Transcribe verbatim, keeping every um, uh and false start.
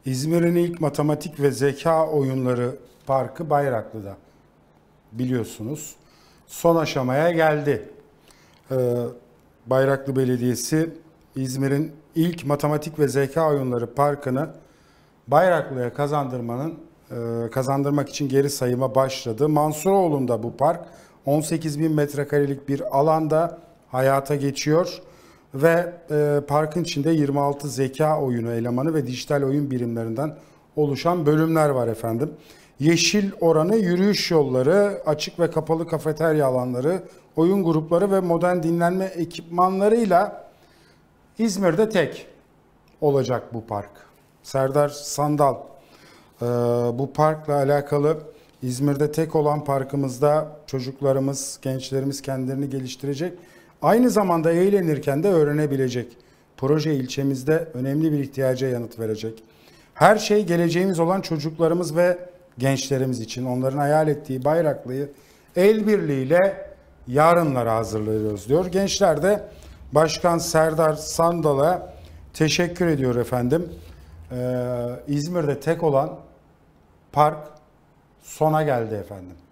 İzmir'in ilk matematik ve zeka oyunları parkı Bayraklı'da, biliyorsunuz. Son aşamaya geldi. Ee, Bayraklı Belediyesi İzmir'in ilk matematik ve zeka oyunları parkını Bayraklı'ya kazandırmanın e, kazandırmak için geri sayıma başladı. Mansuroğlu'nda bu park on sekiz bin metrekarelik bir alanda hayata geçiyor ve e, parkın içinde yirmi altı zeka oyunu elemanı ve dijital oyun birimlerinden oluşan bölümler var efendim. Yeşil oranı, yürüyüş yolları, açık ve kapalı kafeterya alanları, oyun grupları ve modern dinlenme ekipmanlarıyla İzmir'de tek olacak bu park. Serdar Sandal e, bu parkla alakalı İzmir'de tek olan parkımızda çocuklarımız, gençlerimiz kendilerini geliştirecek. Aynı zamanda eğlenirken de öğrenebilecek. Proje ilçemizde önemli bir ihtiyaca yanıt verecek. Her şey geleceğimiz olan çocuklarımız ve gençlerimiz için. Onların hayal ettiği Bayraklı'yı el birliğiyle yarınlara hazırlıyoruz diyor. Gençler de Başkan Serdar Sandal'a teşekkür ediyor efendim. Ee, İzmir'de tek olan park sona geldi efendim.